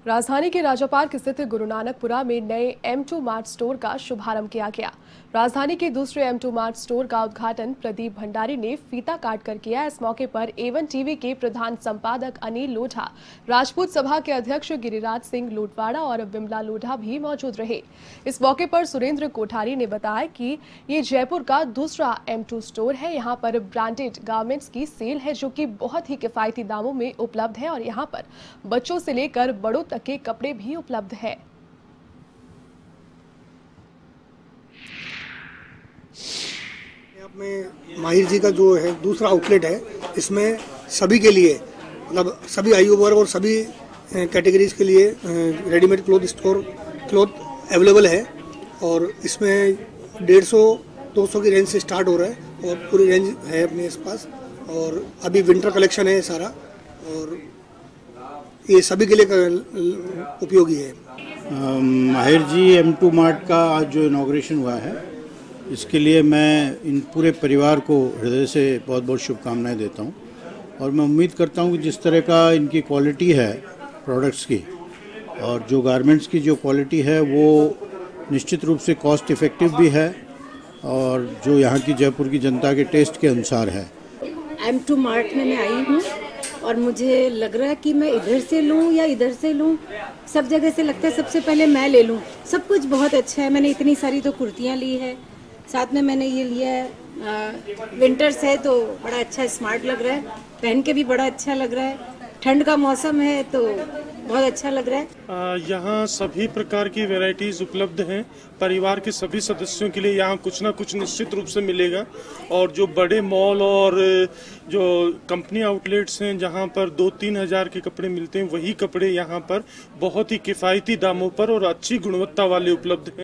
राजधानी के राजा पार्क स्थित गुरु नानकपुरा में नए M2 मार्ट स्टोर का शुभारंभ किया गया। राजधानी के दूसरे M2 मार्ट स्टोर का उद्घाटन प्रदीप भंडारी ने फीता काट कर किया। इस मौके पर A1 टीवी के प्रधान संपादक अनिल लोढ़ा, राजपूत सभा के अध्यक्ष गिरिराज सिंह लोटवाड़ा और विमला लोढ़ा भी मौजूद रहे। इस मौके पर सुरेंद्र कोठारी ने बताया कि ये जयपुर का दूसरा M2 स्टोर है। यहाँ पर ब्रांडेड गारमेंट्स की सेल है जो कि बहुत ही किफायती दामों में उपलब्ध है और यहाँ पर बच्चों से लेकर बड़ों तक के कपड़े भी उपलब्ध है। में माहिर जी का जो है दूसरा आउटलेट है, इसमें सभी के लिए मतलब सभी आयु वर्ग और सभी कैटेगरीज के लिए रेडीमेड क्लॉथ अवेलेबल है और इसमें 150-200 की रेंज से स्टार्ट हो रहा है और पूरी रेंज है अपने पास। और अभी विंटर कलेक्शन है सारा और ये सभी के लिए उपयोगी है। माहिर जी M2 मार्ट का आज जो इनॉग्रेशन हुआ है, इसके लिए मैं इन पूरे परिवार को हृदय से बहुत बहुत शुभकामनाएं देता हूं और मैं उम्मीद करता हूं कि जिस तरह का इनकी क्वालिटी है प्रोडक्ट्स की और जो गारमेंट्स की जो क्वालिटी है वो निश्चित रूप से कॉस्ट इफ़ेक्टिव भी है और जो यहाँ की जयपुर की जनता के टेस्ट के अनुसार है। M2 मार्ट में मैं आई हूँ और मुझे लग रहा है कि मैं इधर से लूँ या इधर से लूँ, सब जगह से लगता है सबसे पहले मैं ले लूँ। सब कुछ बहुत अच्छा है। मैंने इतनी सारी तो कुर्तियाँ ली है, साथ में मैंने ये लिया है विंटर्स है तो बड़ा अच्छा स्मार्ट लग रहा है, पहन के भी बड़ा अच्छा लग रहा है। ठंड का मौसम है तो बहुत अच्छा लग रहा है। यहाँ सभी प्रकार की वैरायटीज उपलब्ध हैं। परिवार के सभी सदस्यों के लिए यहाँ कुछ ना कुछ निश्चित रूप से मिलेगा और जो बड़े मॉल और जो कंपनी आउटलेट्स हैं जहाँ पर 2-3 हज़ार के कपड़े मिलते हैं, वही कपड़े यहाँ पर बहुत ही किफ़ायती दामों पर और अच्छी गुणवत्ता वाले उपलब्ध हैं।